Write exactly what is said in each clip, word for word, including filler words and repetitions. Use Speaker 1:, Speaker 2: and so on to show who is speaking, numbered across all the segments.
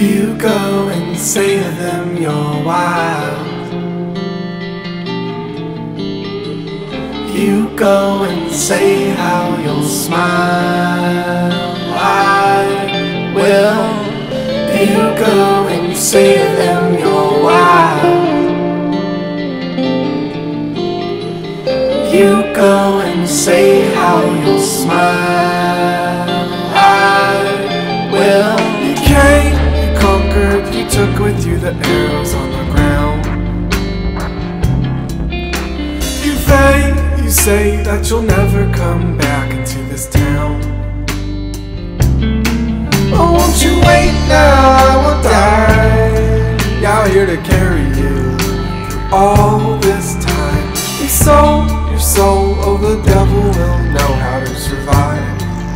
Speaker 1: You go and say to them you're wild. You go and say how you'll smile. I will. You go and say to them you're wild. You go and say how you'll smile. I will. You came, you conquered, you took with you the arrows on the ground. You fade, you say that you'll never come back into this town. Oh, won't you wait now, I will die. Out here to carry you through all this time. You sold your soul, oh the devil will know how to survive.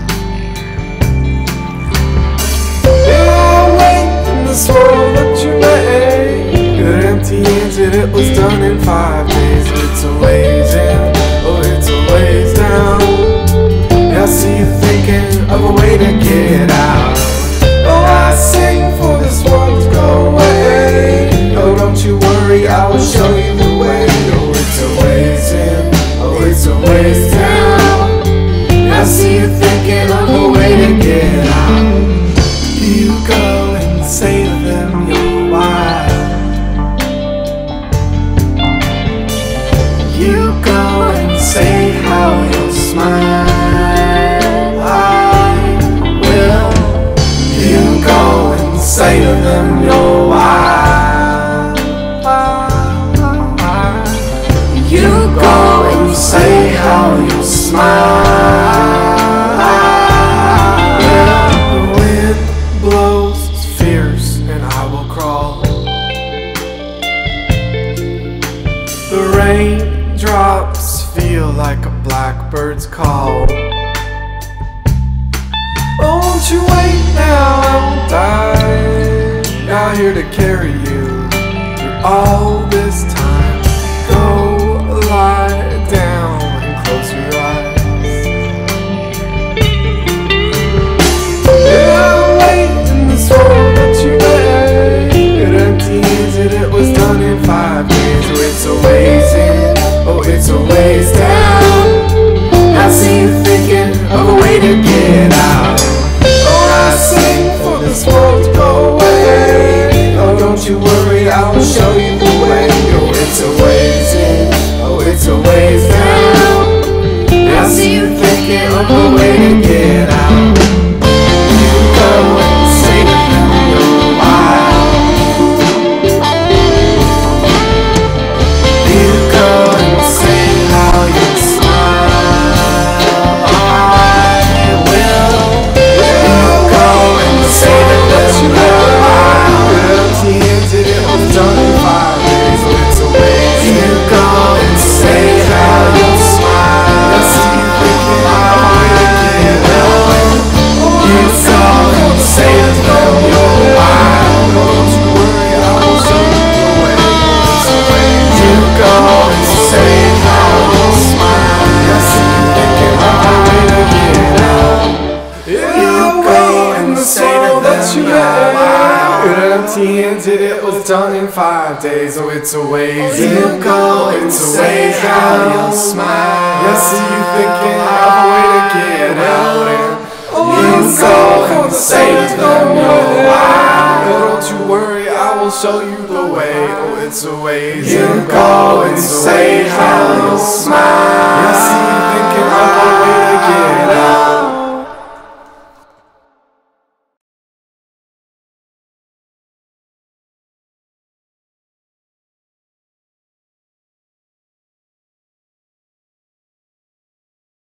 Speaker 1: Yeah, wait in this world that you made. Good empty-handed, it was done in five days. It's a ways in, oh it's a ways down. Yeah, I see you thinking of a way to get out. Oh, I sing for this world to go away. Oh, don't you worry, I will show you the way. Oh, it's a ways in, oh, it's a ways down. I see you thinking of a way to get out. You go and say to them you're wild. You go and say how you'll smile. Say to them you're wild. You go and say how you smile. The wind blows fierce and I will crawl. The raindrops feel like a blackbird's call. Oh, won't you wait now, I will die. Out here to carry you through all this time. Go lie down and close your eyes. Yeah, wait in this world that you made. It empty-handed, it was done in five days. Oh, it's a ways in, oh, it's a ways down. I see you thinking of a way to get out. Oh, I sing for this world to go away. Oh, don't you worry, I will show you the way. Oh, it's a ways in, oh, it's a ways down. I see you thinking of a way to get out. You go and say to them you're wild. You go and say how you smile. I will. You go and say that you're wild. Empty-handed, it was done in five days. Oh, it's a ways. You go and say how you smile. I see you thinking of a way to get out. You go and say that you're wild. Don't you worry, I will show you the way. It's a ways. You go and say how you smile. I see you thinking of a way to get out. You go and say that you're wild. Empty-handed, it was done in five days. Oh, it's a ways. You go and say how you'll smile. I see you thinking of a way to get out. You go and say to them you're wild. Don't you worry, I will show you the way. Oh, it's a ways. You go and say how you'll smile. I see you thinking